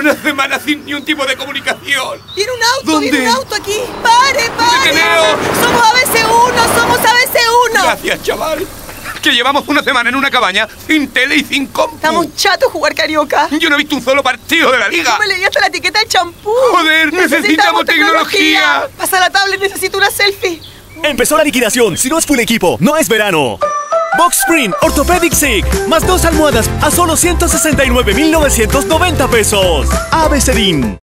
Una semana sin ni un tipo de comunicación. ¡Viene un auto! ¿Dónde? ¡Viene un auto aquí! ¡Pare, pare! ¡Deteneos! ¡Somos ABC1! ¡Somos ABC1! Gracias, chaval. Que llevamos una semana en una cabaña sin tele y sin compu. Estamos chatos jugar carioca. Yo no he visto un solo partido de la liga. No me leí hasta la etiqueta del champú. Joder, necesitamos tecnología. Pasa la tablet, necesito una selfie. Empezó la liquidación. Si no es full equipo, no es verano. Box Spring Orthopedic SIG. Más 2 almohadas a solo 169,990 pesos. ABCDIN.